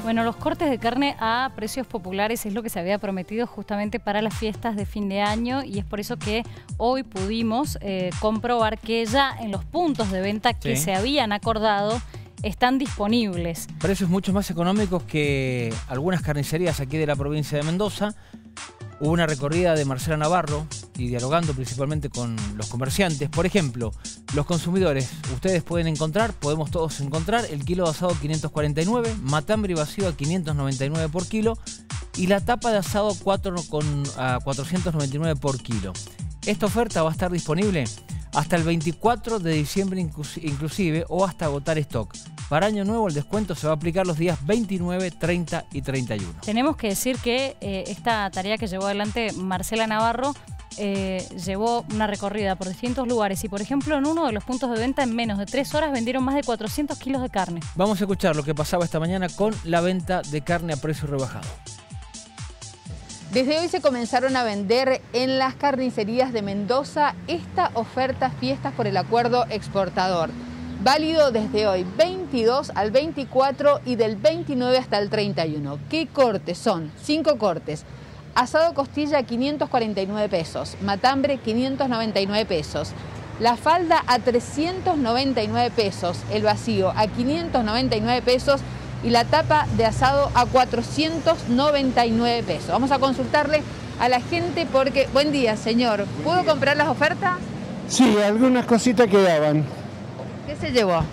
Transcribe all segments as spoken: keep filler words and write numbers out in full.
Bueno, los cortes de carne a precios populares es lo que se había prometido justamente para las fiestas de fin de año, y es por eso que hoy pudimos eh, comprobar que ya en los puntos de venta que sí. se habían acordado están disponibles. Precios mucho más económicos que algunas carnicerías aquí de la provincia de Mendoza. Hubo una recorrida de Marcela Navarro y dialogando principalmente con los comerciantes. Por ejemplo, los consumidores, ustedes pueden encontrar, podemos todos encontrar el kilo de asado quinientos cuarenta y nueve, matambre y vacío a quinientos noventa y nueve por kilo y la tapa de asado cuatro con, a cuatrocientos noventa y nueve por kilo. Esta oferta va a estar disponible hasta el veinticuatro de diciembre inclusive o hasta agotar stock. Para Año Nuevo el descuento se va a aplicar los días veintinueve, treinta y treinta y uno. Tenemos que decir que eh, esta tarea que llevó adelante Marcela Navarro eh, llevó una recorrida por distintos lugares y, por ejemplo, en uno de los puntos de venta en menos de tres horas vendieron más de cuatrocientos kilos de carne. Vamos a escuchar lo que pasaba esta mañana con la venta de carne a precio rebajado. Desde hoy se comenzaron a vender en las carnicerías de Mendoza esta oferta Fiestas por el Acuerdo Exportador. Válido desde hoy, veintidós al veinticuatro y del veintinueve hasta el treinta y uno. ¿Qué cortes son? Cinco cortes. Asado costilla quinientos cuarenta y nueve pesos, matambre quinientos noventa y nueve pesos, la falda a trescientos noventa y nueve pesos, el vacío a quinientos noventa y nueve pesos y la tapa de asado a cuatrocientos noventa y nueve pesos. Vamos a consultarle a la gente porque... Buen día, señor. ¿Pudo comprar las ofertas? Sí, algunas cositas quedaban. ¿Qué se llevó?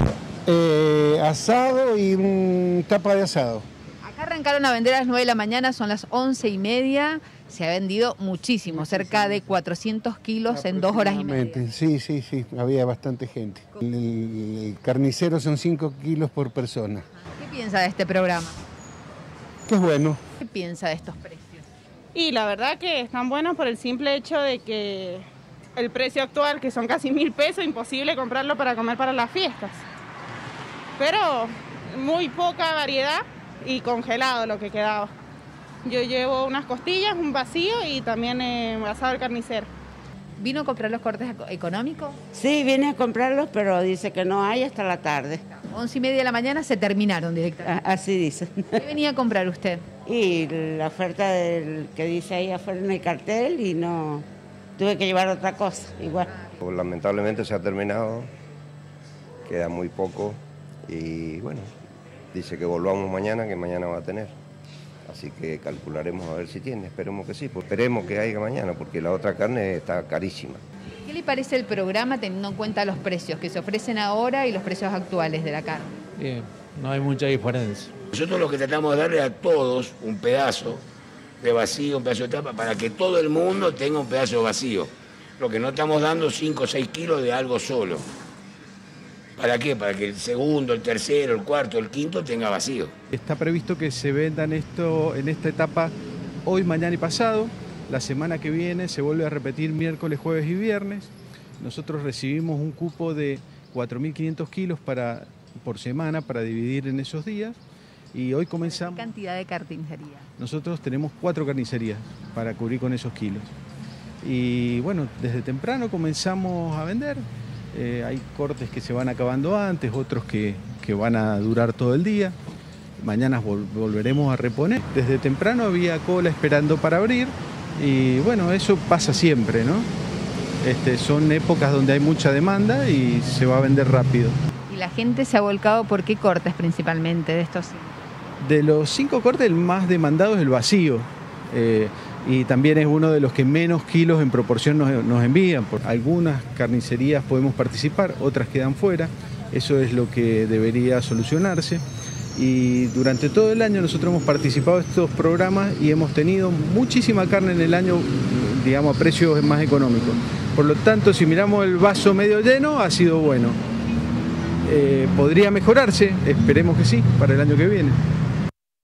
Eh, asado y un tapa de asado. Acá arrancaron a vender a las nueve de la mañana, son las once y media. Se ha vendido muchísimo, cerca de cuatrocientos kilos en dos horas y media. Sí, sí, sí, había bastante gente. El, el carnicero son cinco kilos por persona. ¿Qué piensa de este programa? Que es bueno. ¿Qué piensa de estos precios? Y la verdad que están buenos por el simple hecho de que el precio actual, que son casi mil pesos, imposible comprarlo para comer para las fiestas. Pero muy poca variedad y congelado lo que quedaba. Yo llevo unas costillas, un vacío y también eh, asado al carnicero. ¿Vino a comprar los cortes económicos? Sí, vine a comprarlos, pero dice que no hay hasta la tarde. Once y media de la mañana se terminaron directamente. Así dice. ¿Qué venía a comprar usted? Y la oferta del que dice ahí afuera en el cartel y no... Tuve que llevar otra cosa, igual. Lamentablemente se ha terminado, queda muy poco y bueno, dice que volvamos mañana, que mañana va a tener. Así que calcularemos a ver si tiene, esperemos que sí, pues esperemos que haya mañana porque la otra carne está carísima. ¿Qué le parece el programa teniendo en cuenta los precios que se ofrecen ahora y los precios actuales de la carne? Bien, no hay mucha diferencia. Nosotros lo que tratamos de darle a todos un pedazo de vacío, un pedazo de tapa, para que todo el mundo tenga un pedazo vacío. Lo que no estamos dando cinco o seis kilos de algo solo. ¿Para qué? Para que el segundo, el tercero, el cuarto, el quinto tenga vacío. Está previsto que se vendan esto en esta etapa hoy, mañana y pasado. La semana que viene se vuelve a repetir miércoles, jueves y viernes. Nosotros recibimos un cupo de cuatro mil quinientos kilos para, por semana para dividir en esos días. Y hoy comenzamos... ¿Qué cantidad de carnicería? Nosotros tenemos cuatro carnicerías para cubrir con esos kilos. Y bueno, desde temprano comenzamos a vender. Eh, hay cortes que se van acabando antes, otros que, que van a durar todo el día. Mañana vol volveremos a reponer. Desde temprano había cola esperando para abrir y bueno, eso pasa siempre, ¿no? Este, son épocas donde hay mucha demanda y se va a vender rápido. ¿Y la gente se ha volcado por qué cortes principalmente de estos cinco? De los cinco cortes, el más demandado es el vacío. Eh, y también es uno de los que menos kilos en proporción nos, nos envían. Por algunas carnicerías podemos participar, otras quedan fuera. Eso es lo que debería solucionarse. Y durante todo el año nosotros hemos participado en estos programas y hemos tenido muchísima carne en el año, digamos, a precios más económicos. Por lo tanto, si miramos el vaso medio lleno, ha sido bueno. Eh, ¿Podría mejorarse? Esperemos que sí, para el año que viene.